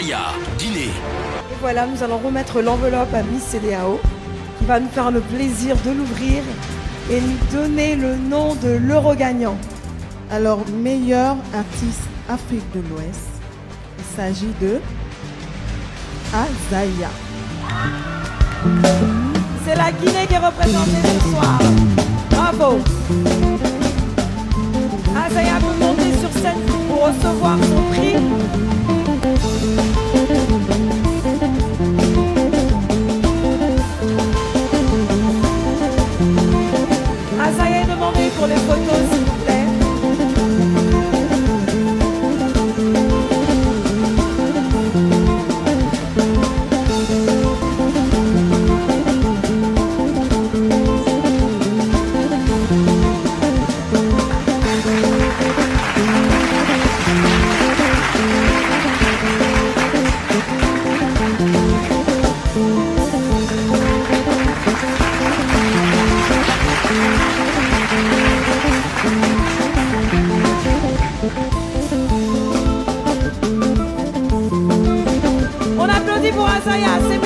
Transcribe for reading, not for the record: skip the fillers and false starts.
Azaya, dîner. Et voilà, nous allons remettre l'enveloppe à Miss CDAO qui va nous faire le plaisir de l'ouvrir et nous donner le nom de l'euro gagnant. Alors, meilleur artiste Afrique de l'Ouest, il s'agit de Azaya. C'est la Guinée qui est représentée ce soir. Bravo. Azaya, vous montez sur scène pour recevoir son prix. Azaya est demandé pour les photos, s'il vous plaît. On applaudit pour Azaya, c'est